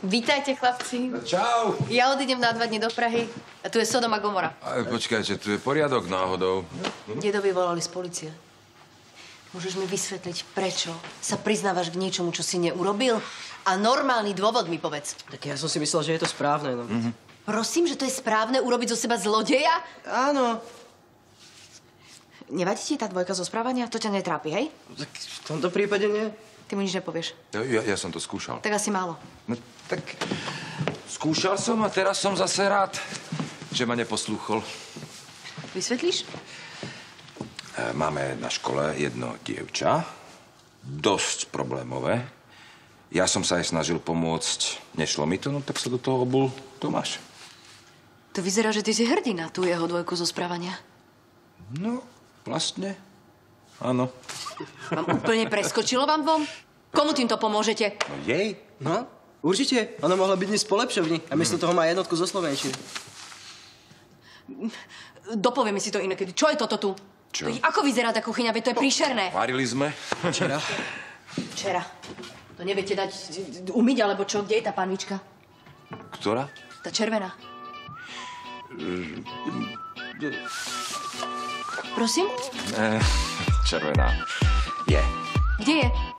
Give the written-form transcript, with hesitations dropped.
Vítajte, chlapci. Čau. Ja odídem na 2 dní do Prahy a tu je Sodom a Gomora. Počkajte, tu je poriadok náhodou. Dedovi volali z policie. Môžeš mi vysvetliť, prečo sa priznávaš k niečomu, čo si neurobil? A normálny dôvod mi povedz. Tak ja som si myslel, že je to správne, no. Prosím, že to je správne urobiť zo seba zlodeja? Áno. Nevadí ti tá dvojka zo správania? To ťa netrápi, hej? Tak v tomto prípade nie. Ty mu nič nepovieš. Ja som to skúšal. Tak asi málo. No tak skúšal som a teraz som zase rád, že ma neposlúchol. Vysvetlíš? Máme na škole jedno dievča, dosť problémové. Ja som sa aj snažil pomôcť, nešlo mi to, no tak sa do toho obul Tomáš. To vyzerá, že ty si hrdý na tú jeho dvojku zo správania. No, vlastne, áno. Vám úplne preskočilo vám dvom? Komu týmto pomôžete? No jej? No, určite. Ona mohla byť dnes po lepšovni a miesto toho má jednotku zo slovenčiny. Dopovieme si to inokedy. Čo je toto tu? Čo? Ako vyzerá tá kuchyňa? Veď to je príšerné. Varili sme. Včera. Včera. To neviete dať umyť, alebo čo? Kde je tá panvička? Ktorá? Tá červená. Prosím? Červená. Je. Kde je?